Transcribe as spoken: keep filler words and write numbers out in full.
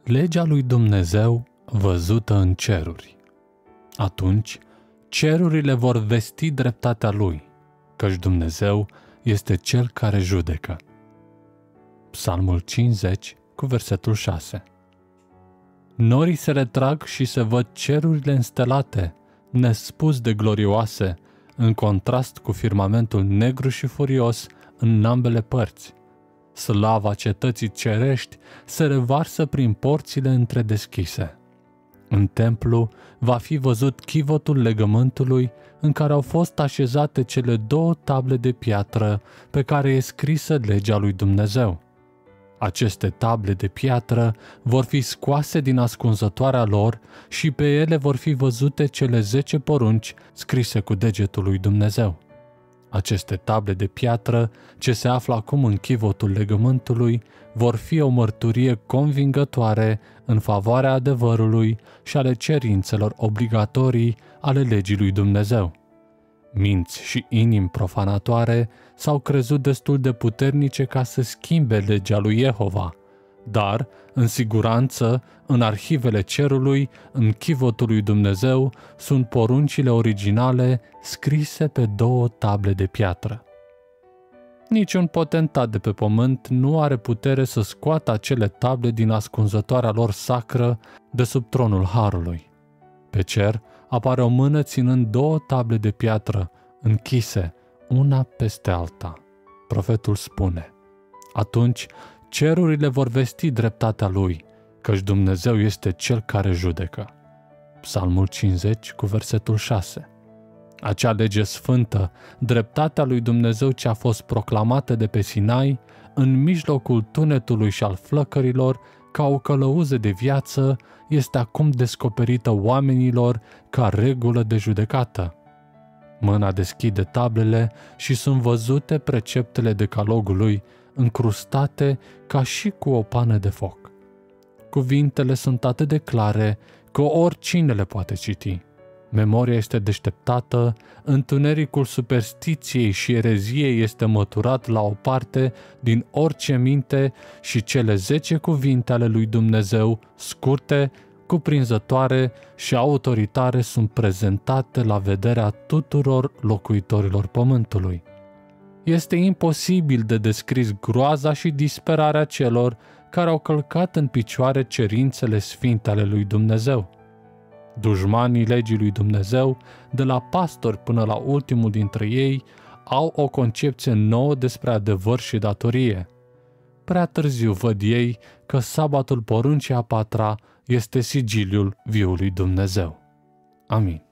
Legea lui Dumnezeu văzută în ceruri. Atunci, cerurile vor vesti dreptatea lui, căci Dumnezeu este Cel care judecă. Psalmul cincizeci, cu versetul șase. Norii se retrag și se văd cerurile înstelate, nespus de glorioase, în contrast cu firmamentul negru și furios în ambele părți. Slava cetății cerești se revarsă prin porțile întredeschise. În templu va fi văzut chivotul legământului în care au fost așezate cele două table de piatră pe care e scrisă legea lui Dumnezeu. Aceste table de piatră vor fi scoase din ascunzătoarea lor și pe ele vor fi văzute cele zece porunci scrise cu degetul lui Dumnezeu. Aceste table de piatră, ce se află acum în chivotul legământului, vor fi o mărturie convingătoare în favoarea adevărului și ale cerințelor obligatorii ale legii lui Dumnezeu. Minți și inimi profanatoare s-au crezut destul de puternice ca să schimbe legea lui Jehova, dar, în siguranță, în arhivele cerului, în chivotul lui Dumnezeu, sunt poruncile originale scrise pe două table de piatră. Niciun potentat de pe pământ nu are putere să scoată acele table din ascunzătoarea lor sacră de sub tronul Harului. Pe cer apare o mână ținând două table de piatră, închise, una peste alta. Profetul spune: atunci cerurile vor vesti dreptatea lui, căci Dumnezeu este Cel care judecă. Psalmul cincizeci, cu versetul șase. Acea lege sfântă, dreptatea lui Dumnezeu ce a fost proclamată de pe Sinai, în mijlocul tunetului și al flăcărilor, ca o călăuză de viață, este acum descoperită oamenilor ca regulă de judecată. Mâna deschide tablele și sunt văzute preceptele decalogului, încrustate ca și cu o pană de foc. Cuvintele sunt atât de clare că oricine le poate citi. Memoria este deșteptată, întunericul superstiției și ereziei este măturat la o parte din orice minte și cele zece cuvinte ale lui Dumnezeu, scurte, cuprinzătoare și autoritare, sunt prezentate la vederea tuturor locuitorilor pământului. Este imposibil de descris groaza și disperarea celor care au călcat în picioare cerințele sfinte ale lui Dumnezeu. Dușmanii legii lui Dumnezeu, de la pastori până la ultimul dintre ei, au o concepție nouă despre adevăr și datorie. Prea târziu văd ei că sabatul poruncii a patra este sigiliul viului Dumnezeu. Amin.